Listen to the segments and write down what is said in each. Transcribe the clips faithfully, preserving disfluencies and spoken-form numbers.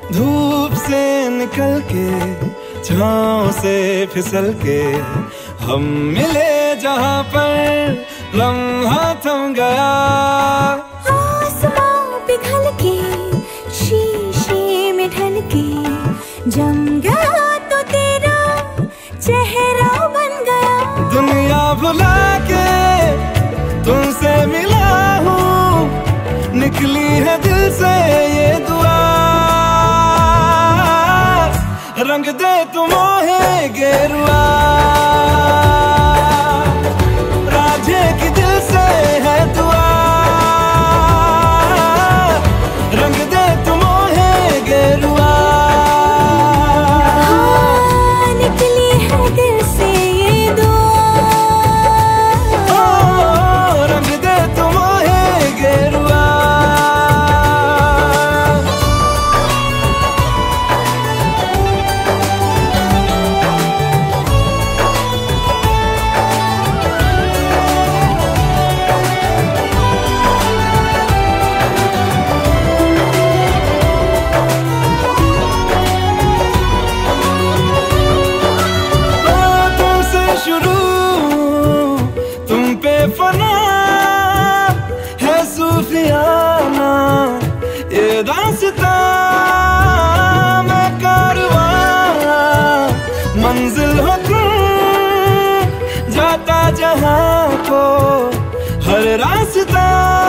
धूप से निकल के छाँव से फिसल के हम मिले जहाँ पर लम्हा थम गया। आसमां पिघल के शीशे में ढल के जम गया तो तेरा चेहरा बन गया। दुनिया भुला के तुमसे मिला हूँ, निकली है दिल से ये दुआ। रंग दे तू मोहे गेरुआ, राझे की दिल से है दुआ। रंग दे तू मोहे गेरुआ, हाँ, निकली है दिल से ये दुआ। ओ, रंग दे तू मोहे गेरुआ। फना है सूफियाना ये दास्तां, मैं कारवां मंजिल हो तुम, जाता जहां को हर रास्ता।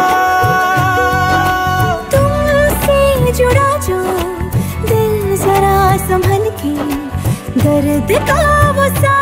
तुमसे जुड़ा जो दिल जरा संभल के, दर्द का वो सा